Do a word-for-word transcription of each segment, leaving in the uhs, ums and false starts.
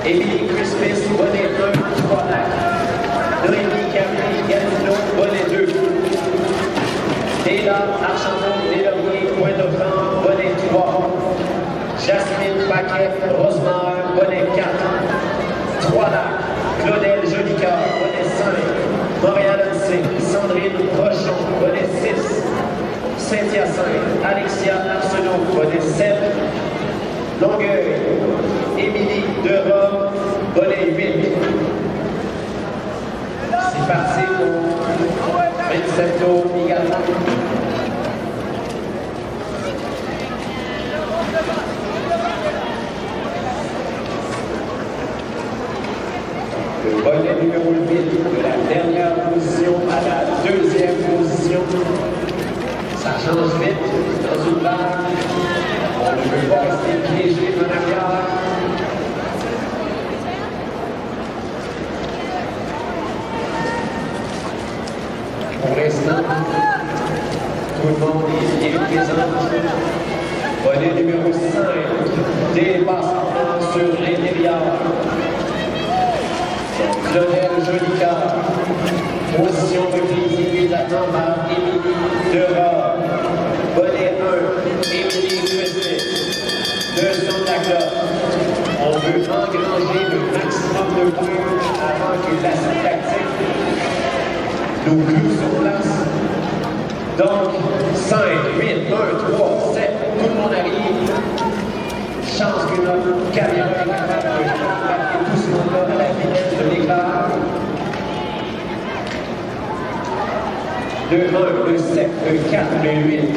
Émilie Christmas, bonnet un, trois lacs. Noémie Camille Gatineau, bonnet deux. Taylor Archambault, Deslauriers, Pointe-aux-Trembles, bonnet trois. Jasmine Paquet, Rosemar, bonnet quatre. Trois lacs. Claudel Jolicoeur, bonnet cinq. Montréal-Annecy, Sandrine Rochon, bonnet six. Saint-Hyacinthe, Alexia Arsenault, bonnet sept. Longueuil, Émilie Derome, bonnet huit. C'est parti pour vingt-sept tours également. Le bonnet numéro huit de la dernière position à la deuxième position. Ça change vite dans une barre. On ne peut pas rester piégé en arrière. Pour l'instant, tout le monde est bien présent. Bonnet numéro cinq, dépassement sur l'intérieur. Claudel Jolicoeur, position reprise immédiatement par Émilie Derome. Bonnet un, Émilie Christmas. Deux sons de la cloche. On veut engranger le maximum de points avant que l'acide lactique nous cloue sur place. Donc, cinq, huit, un, trois, sept, tout le monde arrive. Chance que notre caméra est capable de marquer tout ce monde-là à la vitesse de l'éclair. Le un, le sept, le quatre, le huit.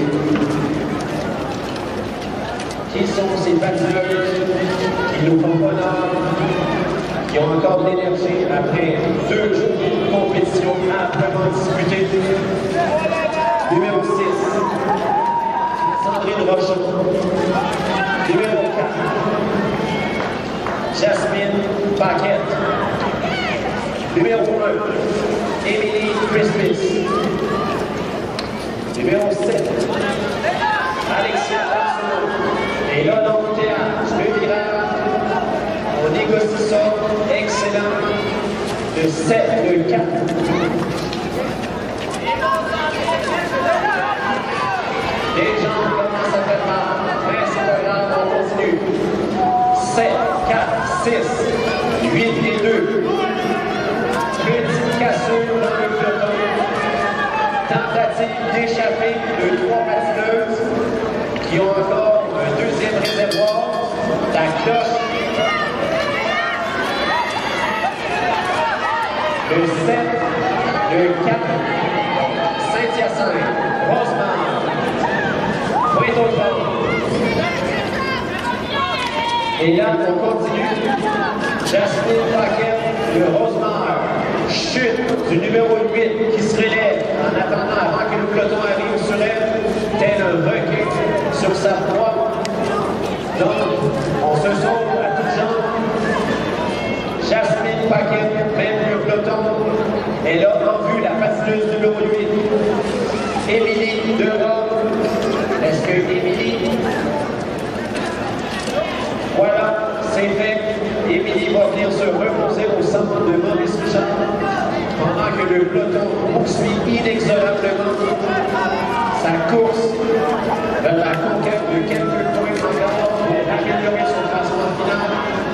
Qui sont ces patineuses qui nous font honneur, qui ont encore de l'énergie après deux jours de compétition amplement disputée? Numéro six, Sandrine Rochon. Numéro quatre, Jasmine Paquet. Numéro un, Émilie Christmas. Numéro sept, Alexia Arsenault. Et là, dans le théâtre, le virage, on négocie ça, excellent. Le sept, le quatre. Les gens commencent à faire mal, mais c'est pas grave, on continue. sept, quatre, six, huit et deux. Petite cassure dans le peloton. Tentative d'échapper de trois patineuses qui ont encore un deuxième réservoir. La cloche. Le sept, le quatre, Saint-Hyacinthe, Rosemar, Pointe-aux-Trembles. Et là, on continue. Jasmine Paquet, le Rosemar. Chute du numéro huit qui se relève en attendant avant que le peloton arrive sur elle, tel un requin sur sa proie. Donc, on se sauve à toutes jambes. Jasmine Paquet, même le peloton, elle a en vue la patineuse numéro huit. Émilie Derome. Est-ce que Émilie? Voilà, c'est fait. Émilie va venir se reposer au centre de Maurice Richard pendant que le peloton poursuit inexorablement sa course vers la conquête de quelques points encore pour améliorer son classement final.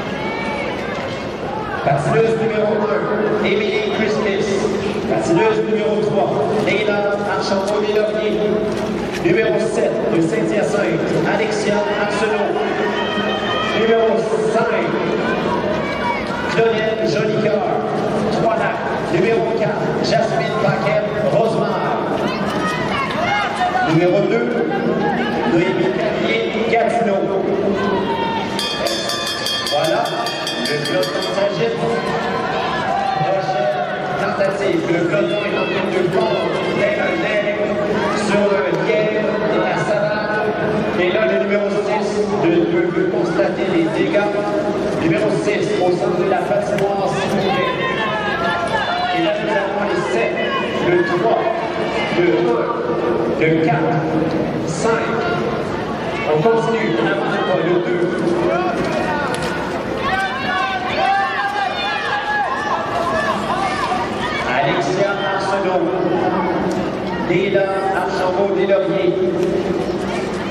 Patineuse numéro un, Émilie Christmas. Patineuse numéro trois, Taylor Archambault-Deslauriers. Numéro sept, de Saint-Hyacinthe, Alexia Arsenault. Numéro cinq, Claudel Jolicoeur, trois lacs. Numéro quatre, Jasmine Paquet, Rosemar. Numéro deux, Noémie Camille Gatineau. Voilà, le peloton s'agite. Prochaine tentative. Le peloton est en train de fondre tel un nègre sur un lièvre dans la savane. Et là, le numéro six de, peut constater les dégâts. Numéro six, au centre de la patinoire, s'il vous plaît. Et là, nous avons les sept, le trois, le un, le quatre, cinq. On continue, on avance pas, le deux.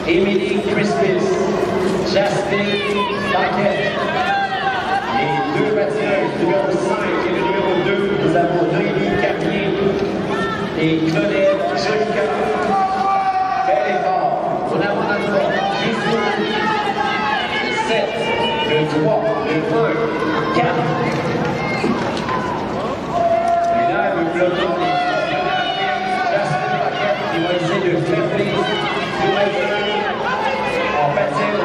Émilie Crispis, Jasmine Paquette. Les deux patineuses, numéro cinq et le numéro deux, nous avons Noémie Cartier et Claudette Jolica. Bel effort. On a mon endroit jusqu'au sept, le trois, le un, quatre. Et là, le peloton des Jasmine Paquette qui va essayer de faire plaisir du matin en patine.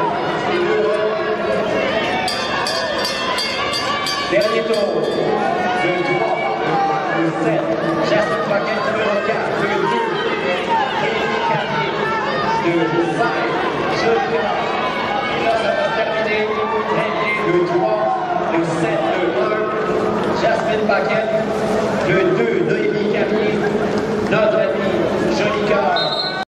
Dernier tour, le trois, le sept, Jasmine Paquette numéro quatre, le deux, Noémie Cartier, le cinq, Jolica. Et là, ça va terminer très bien, le trois, le sept, le un, Jasmine Paquette, le deux, Noémie Cartier,